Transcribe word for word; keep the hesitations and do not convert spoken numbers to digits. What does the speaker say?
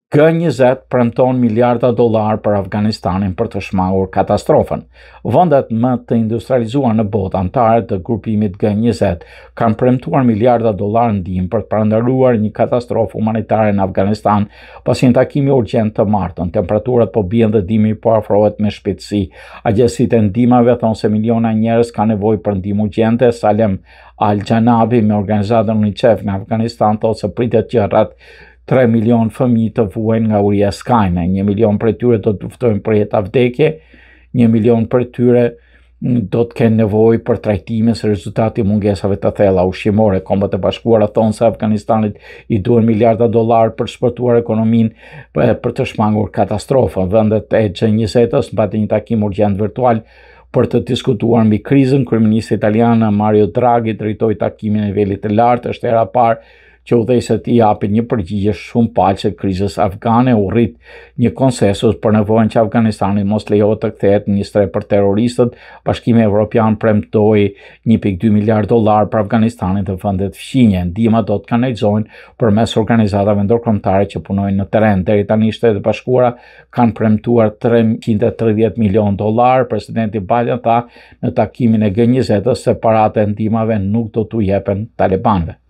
G njëzet premton miliarda dollarë për Afganistanin për të shmangur katastrofën. Vendet më të industrializuar në botë anëtare të grupimit G njëzet kanë premtuar miliarda dollarë ndihmë për të parandaluar një katastrofë humanitare në Afganistan, pasi një takimi urgjent të martën. Temperaturat po bien dhe dimri po afrohet me shpejtësi. Agjencitë e ndihmave thonë se miliona njerëz kanë nevojë për ndihmë urgjente. Salem Al-Janabi me organizatën UNICEF në Afganistan thotë se pritet që rreth tre milion fëmijë të vuajnë nga uria e skajme. një milion për tyre do të luftojnë për jetë vdekje, një milion për tyre do të kenë nevojë për trajtime së rezultati mungesave të thella ushqimore. Kombët e Bashkuara thonë se Afganistanit i duhen miliarda dollarë për të shpërtuar ekonominë për të shmangur katastrofën. Vendet e G njëzet-s mbajnë një takim urgjent virtual për të diskutuar mbi krizën. Kryeministri italian Mario Draghi drejtoi takimin e nivelit të lartë. Është hera e parë që udhëheqësit i japin një përgjigje shumë palçe krizës afgane. U rrit një konsensus për nevojën që Afganistani mos lejohet të kthehet në një streh për terroristët. Bashkimi Evropian premtoi një pikë dy miliardë dollarë për Afganistanin dhe vendet fqinje. Ndihma do të kanalizohen përmes organizatave ndërkombëtare që punojnë në terren. Deri tani Shtetet e Bashkuara kanë premtuar treqind e tridhjetë milion dollarë. Presidenti Biden tha në takimin e G njëzet-s se paratë e ndihmave nuk do t'u jepen talibanëve.